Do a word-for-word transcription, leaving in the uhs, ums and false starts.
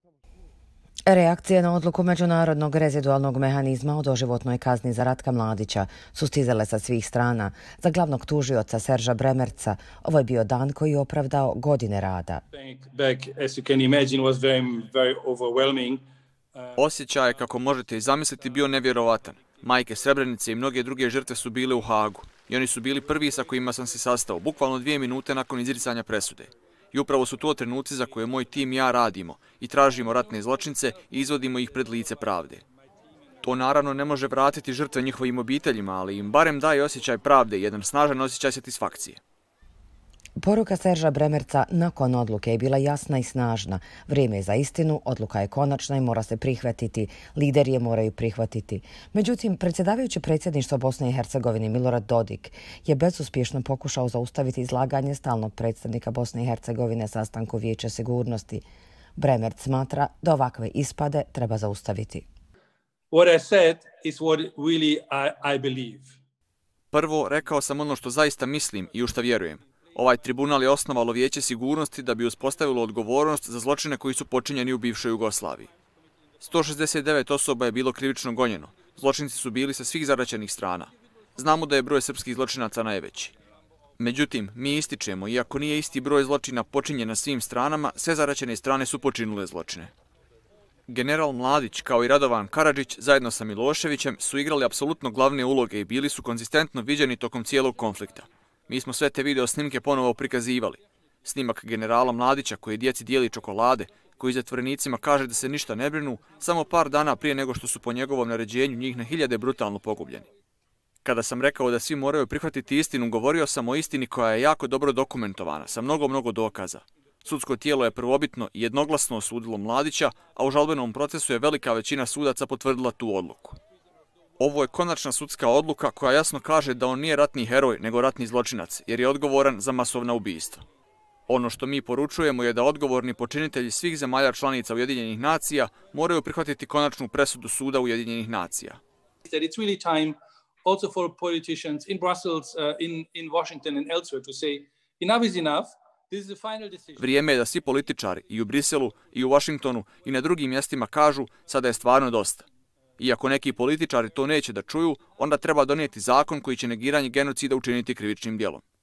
Reakcije na odluku Međunarodnog rezidualnog mehanizma o doživotnoj kazni za Ratka Mladića su stizale sa svih strana. Za glavnog tužioca Serža Bremerca ovo je bio dan koji je opravdao godine rada. Osjećaj je, kako možete i zamisliti, bio nevjerovatan. Majke Srebrenice i mnoge druge žrtve su bile u Hagu i oni su bili prvi sa kojima sam se sastao, bukvalno dvije minute nakon izricanja presude. I upravo su to trenuci za koje moj tim i ja radimo i tražimo ratne zločince i izvodimo ih pred lice pravde. To naravno ne može vratiti žrtve njihovim obiteljima, ali im barem daje osjećaj pravde i jedan snažan osjećaj satisfakcije. Poruka Serža Bremerca nakon odluke je bila jasna i snažna. Vrijeme je za istinu, odluka je konačna i mora se prihvatiti. Lideri je moraju prihvatiti. Međutim, predsjedavajući predsjedništvo Bosne i Hercegovine Milorad Dodik je bezuspješno pokušao zaustaviti izlaganje stalnog predstavnika Bosne i Hercegovine sastanku Vijeća sigurnosti. Bremerc smatra da ovakve ispade treba zaustaviti. What I said is what really I, I believe. Prvo, rekao sam ono što zaista mislim i u što vjerujem. Ovaj tribunal je osnovalo Vijeće sigurnosti da bi uspostavilo odgovornost za zločine koji su počinjeni u bivšoj Jugoslaviji. sto šezdeset devet osoba je bilo krivično gonjeno. Zločinci su bili sa svih zaraćenih strana. Znamo da je broj srpskih zločinaca najveći. Međutim, mi ističemo, iako nije isti broj zločina počinjen na svim stranama, sve zaraćene strane su počinule zločine. General Mladić kao i Radovan Karadžić zajedno sa Miloševićem su igrali apsolutno glavne uloge i bili su konzistentno viđeni tokom cijelog konflikta. Mi smo sve te video snimke ponovo prikazivali. Snimak generala Mladića koji djeci dijeli čokolade, koji zatvorenicima kaže da se ništa ne brinu, samo par dana prije nego što su po njegovom naređenju njih na hiljade brutalno pogubljeni. Kada sam rekao da svi moraju prihvatiti istinu, govorio sam o istini koja je jako dobro dokumentovana, sa mnogo, mnogo dokaza. Sudsko tijelo je prvobitno i jednoglasno osudilo Mladića, a u žalbenom procesu je velika većina sudaca potvrdila tu odluku. Ovo je konačna sudska odluka koja jasno kaže da on nije ratni heroj, nego ratni zločinac, jer je odgovoran za masovna ubistva. Ono što mi poručujemo je da odgovorni počinitelji svih zemalja članica Ujedinjenih nacija moraju prihvatiti konačnu presudu suda Ujedinjenih nacija. It's really time also for politicians in Brussels, in in Washington and elsewhere to say enough is enough. Vrijeme je da svi političari i u Briselu, i u Washingtonu, i na drugim mjestima kažu sada je stvarno dosta. Iako neki političari to neće da čuju, onda treba donijeti zakon koji će negiranje genocida učiniti krivičnim djelom.